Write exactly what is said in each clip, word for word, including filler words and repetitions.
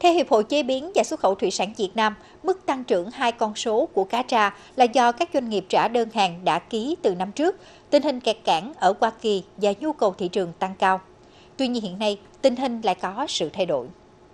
Theo Hiệp hội Chế biến và Xuất khẩu Thủy sản Việt Nam, mức tăng trưởng hai con số của cá tra là do các doanh nghiệp trả đơn hàng đã ký từ năm trước, tình hình kẹt cảng ở Hoa Kỳ và nhu cầu thị trường tăng cao. Tuy nhiên hiện nay, tình hình lại có sự thay đổi.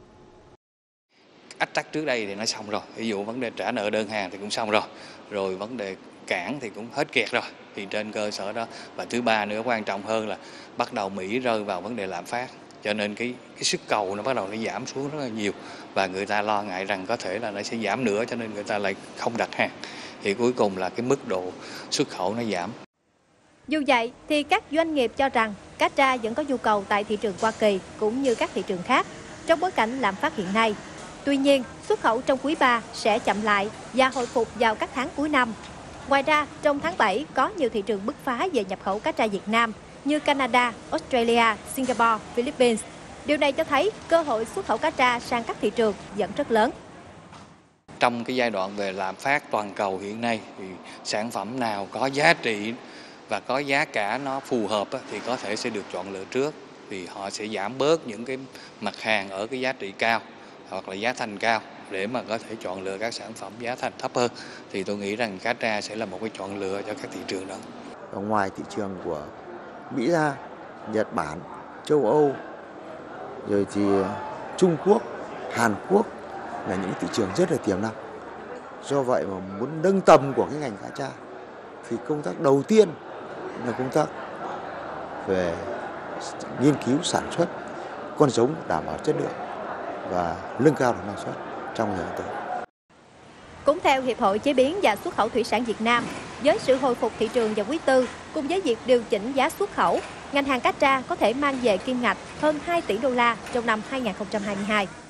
Ách tắc trước đây thì nó xong rồi, ví dụ vấn đề trả nợ đơn hàng thì cũng xong rồi, rồi vấn đề cảng thì cũng hết kẹt rồi. Thì trên cơ sở đó, và thứ ba nữa quan trọng hơn là bắt đầu Mỹ rơi vào vấn đề lạm phát, cho nên cái cái sức cầu nó bắt đầu nó giảm xuống rất là nhiều, và người ta lo ngại rằng có thể là nó sẽ giảm nữa, cho nên người ta lại không đặt hàng. Thì cuối cùng là cái mức độ xuất khẩu nó giảm. Dù vậy thì các doanh nghiệp cho rằng cá tra vẫn có nhu cầu tại thị trường Hoa Kỳ cũng như các thị trường khác trong bối cảnh lạm phát hiện nay. Tuy nhiên, xuất khẩu trong quý ba sẽ chậm lại và hồi phục vào các tháng cuối năm. Ngoài ra, trong tháng bảy có nhiều thị trường bứt phá về nhập khẩu cá tra Việt Nam như Canada, Australia, Singapore, Philippines. Điều này cho thấy cơ hội xuất khẩu cá tra sang các thị trường vẫn rất lớn. Trong cái giai đoạn về lạm phát toàn cầu hiện nay thì sản phẩm nào có giá trị và có giá cả nó phù hợp thì có thể sẽ được chọn lựa trước, vì họ sẽ giảm bớt những cái mặt hàng ở cái giá trị cao hoặc là giá thành cao để mà có thể chọn lựa các sản phẩm giá thành thấp hơn. Thì tôi nghĩ rằng cá tra sẽ là một cái chọn lựa cho các thị trường đó. Ở ngoài thị trường của Mỹ ra, Nhật Bản, châu Âu, rồi thì Trung Quốc, Hàn Quốc là những thị trường rất là tiềm năng. Do vậy mà muốn nâng tầm của cái ngành cá tra thì công tác đầu tiên là công tác về nghiên cứu sản xuất con giống đảm bảo chất lượng và nâng cao được năng suất trong thời gian tới. Cũng theo Hiệp hội Chế biến và Xuất khẩu Thủy sản Việt Nam, với sự hồi phục thị trường vào quý tư cùng với việc điều chỉnh giá xuất khẩu, ngành hàng cá tra có thể mang về kim ngạch hơn hai tỷ đô la trong năm hai nghìn không trăm hai mươi hai.